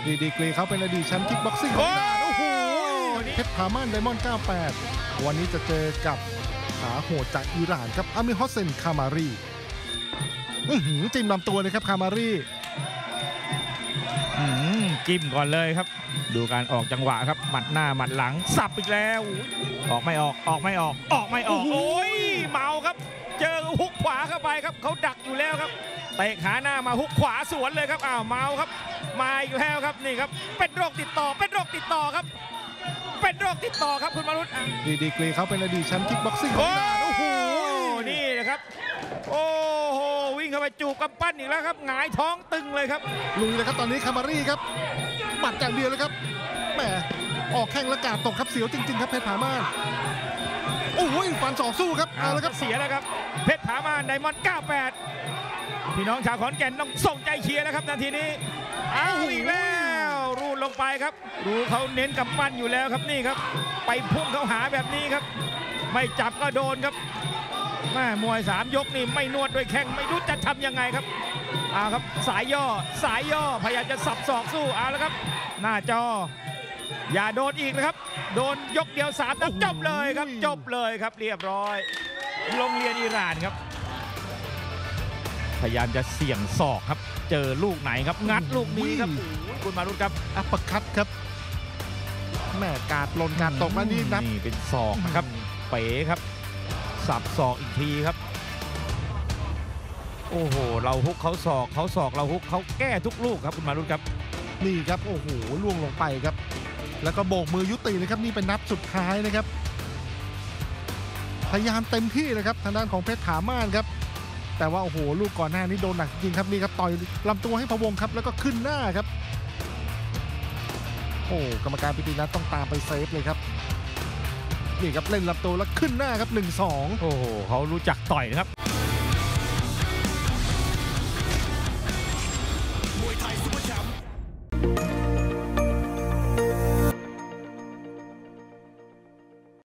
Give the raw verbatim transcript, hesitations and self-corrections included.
ดีดีกรีเขาเป็นอดีตแชมป์คิกบ็อกซิ่งของอิหร่านโอ้โหเพชรพาม่านไดมอนด์เก้าแปดวันนี้จะเจอกับขาโหดจากอิหร่านครับอามิฮอสเซนคามารีจิ้มลำตัวเลยครับคามารีจิ้มก่อนเลยครับดูการออกจังหวะครับหมัดหน้าหมัดหลังสับอีกแล้วออกไม่ออกออกไม่ออกออกไม่ออกโอ้ยเมาครับเจอฮุกขวาเข้าไปครับเขาดักอยู่แล้วครับเตะขาหน้ามาฮุกขวาสวนเลยครับอ้าวเมาครับมาอีกแล้วครับนี่ครับเป็นโรคติดต่อเป็นโรคติดต่อครับเป็นโรคติดต่อครับคุณมารุตดีดีกรีเขาเป็นอดีตแชมป์คิกบ็อกซิ่งของอิหร่านโอ้โหนี่นะครับโอ้โหวิ่งเข้าไปจูบกำปั้นอีกแล้วครับหงายท้องตึงเลยครับลุยเลยครับตอนนี้คามารีครับปัดอย่างเดียวเลยครับแหมออกแข้งและกาดตกครับเสียวจริงๆครับเพชรผาม่านโอ้ยฟันศอกสู้ครับเอาละครับเสียแล้วครับเพชรผาม่านไดมอนด์เก้าแปดพี่น้องชาวขอนแก่นต้องส่งใจเชียร์แล้วครับนาทีนี้เอาอีกแล้วรูดลงไปครับดูเขาเน้นกำปั้นอยู่แล้วครับนี่ครับไปพุ่งเขาหาแบบนี้ครับไม่จับก็โดนครับแม่มวยสามยกนี่ไม่นวดด้วยแข้งไม่รู้จะทำยังไงครับเอาครับสายย่อสายย่อพยายามจะสับศอกสู้เอาแล้วครับหน้าจออย่าโดนอีกนะครับโดนยกเดียวสามนัดจบเลยครับจบเลยครับเรียบร้อยโรงเรียนอิหร่านครับพยายามจะเสี่ยงศอกครับเจอลูกไหนครับงัดลูกนี้ครับคุณมารุตครับอัปเปอร์คัตครับแม่กาดหล่นกาดตกมานี่นับนี่เป็นศอกนะครับเป๋ครับสับศอกอีกทีครับโอ้โหเราฮุกเขาศอกเขาศอกเราฮุกเขาแก้ทุกลูกครับคุณมารุตครับนี่ครับโอ้โหล่วงลงไปครับแล้วก็โบกมือยุติเลยครับนี่เป็นนัดสุดท้ายนะครับพยายามเต็มที่เลยครับทางด้านของเพชรผาม่านครับแต่ว่าโอ้โหลูกก่อนหน้านี้โดนหนักจริงครับนี่ครับต่อยลำตัวให้พะวงครับแล้วก็ขึ้นหน้าครับโอ้กรรมการปิตินัทต้องตามไปเซฟเลยครับนี่ครับเล่นลำตัวแล้วขึ้นหน้าครับ หนึ่งสองโอ้โหเขารู้จักต่อยนะครับมวยไทยซุปเปอร์แชมป์